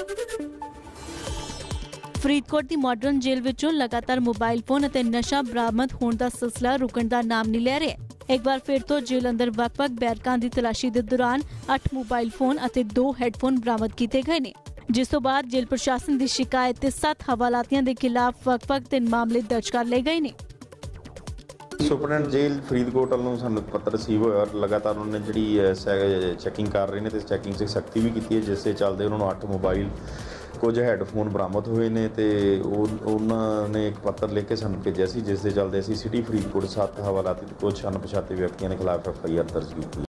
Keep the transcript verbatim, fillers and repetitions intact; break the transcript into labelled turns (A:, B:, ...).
A: फरीदकोट की modern jail विचों लगातार मोबाइल फोन और नशा बरामद होने का सिलसिला रुकण का नाम नहीं ले रहा। एक बार फिर तो जेल अंदर वक-वक बैरकां की तलाशी के दौरान अठ मोबाइल फोन और दो हैडफोन बरामद किए गए ने, जिस तो बाद जेल प्रशासन की शिकायत ते सत्त हवालातियों के खिलाफ वक-वक तीन मामले दर्ज कर लिए गए ने।
B: सुपरडेंट जेल फरीदकोट वालों सानू पत्र रिसीव होया और लगातार उन्होंने जी चैकिंग कर रहे हैं, चैकिंग से सख्ती भी की है, जिस चलते उन्होंने अठ मोबाइल कुछ हैडफोन बरामद हुए ने ते उन्होंने एक पत्र लिख के सानू भेजा सी, जिस दे चलते असीं सिटी फरीदकोट सत्त हवालाती कुछ अनपछाते व्यक्तियों के खिलाफ एफ आई आर दर्ज की।